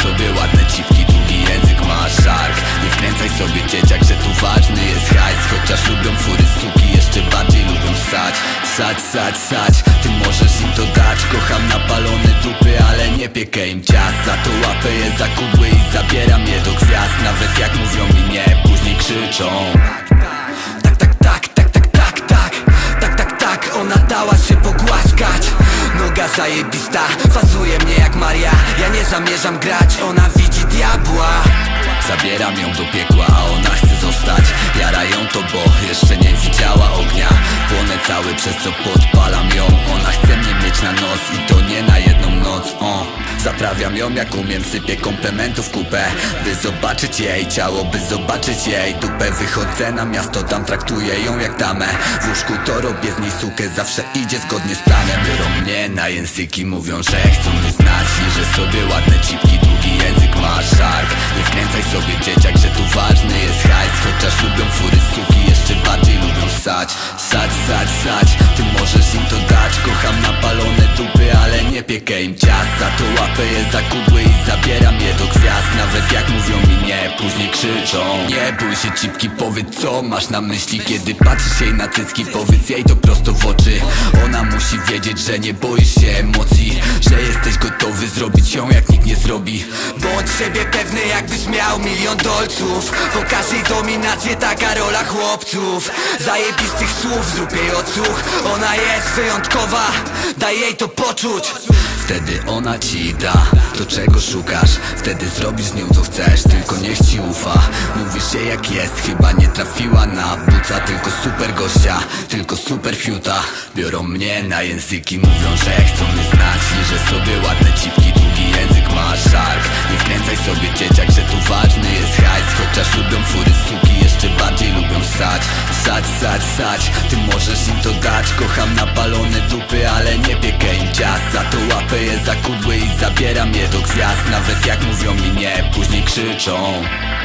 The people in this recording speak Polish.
sobie ładne cipki, długi język ma szark. Nie wkręcaj sobie dzieciak, że tu ważny jest hajs. Chociaż lubią fury suki, jeszcze bardziej lubią ssać. Ssać, ty możesz im to dać. Kocham napalone dupy, ale nie piekę im ciast. Za to łapę je za kudły i zabieram je do gwiazd. Nawet jak mówią mi nie, później krzyczą tak, ona dała się pogłaskać. Noga zajebista, fazuje mnie jak Maria. Ja nie zamierzam grać, ona widzi diabła. Zabieram ją do piekła, a ona chce zostać. Jara ją to, bo jeszcze nie widziała ognia. Płonę cały, przez co podpalam ją. Ona chce mnie mieć na nos i to nie na jedną noc. Zaprawiam ją jak umiem, sypię komplementów kupę, by zobaczyć jej ciało, by zobaczyć jej dupę. Wychodzę na miasto, tam traktuję ją jak damę. W łóżku to robię z niej sukę, zawsze idzie zgodnie z planem. Biorą mnie na języki, mówią, że chcą mnie znać i że sobie ładne cipki, długi język ma szark. Nie wkręcaj sobie dzieciak, że tu ważny jest hajs. Chociaż lubią fury suki, jeszcze bardziej lubią ssać. Ssać, ty możesz im to dać. Kocham napalone dupy, ale nie piekę im ciast. Za to łapę je za kudły i zabieram je do gwiazd. Nawet jak mówią mi nie, później krzyczą. Nie bój się cipki, powiedz co masz na myśli. Kiedy patrzysz jej na cycki, powiedz jej to prosto w oczy. Ona musi wiedzieć, że nie boisz się emocji, że jesteś gotowy zrobić ją jak nikt nie zrobi. Bądź siebie pewny, jakbyś miał milion dolców. Pokaż jej dominację, taka rola chłopców. Zajebistych słów, zrób jej odsłuch. Ona jest wyjątkowa, daj jej to poczuć. Wtedy ona ci da to, czego szukasz. Wtedy zrobisz z nią co chcesz, tylko niech ci ufa. Mówisz jej jak jest, chyba nie trafiła na buca. Tylko super gościa, tylko super fiuta. Biorą mnie na języki, mówią, że chcą mnie znać i że sobie ładne cipki, długi język ma szark. Nie wkręcaj sobie dzieciak, że tu ważny jest hajs. Chociaż lubią fury suki, jeszcze bardziej lubią ssać. Ssać, ty możesz im to dać. Kocham napalone dupy, ale nie piekę im ciast. Za to łapę je za kudły i zabieram je do gwiazd. Nawet jak mówią mi nie, później krzyczą.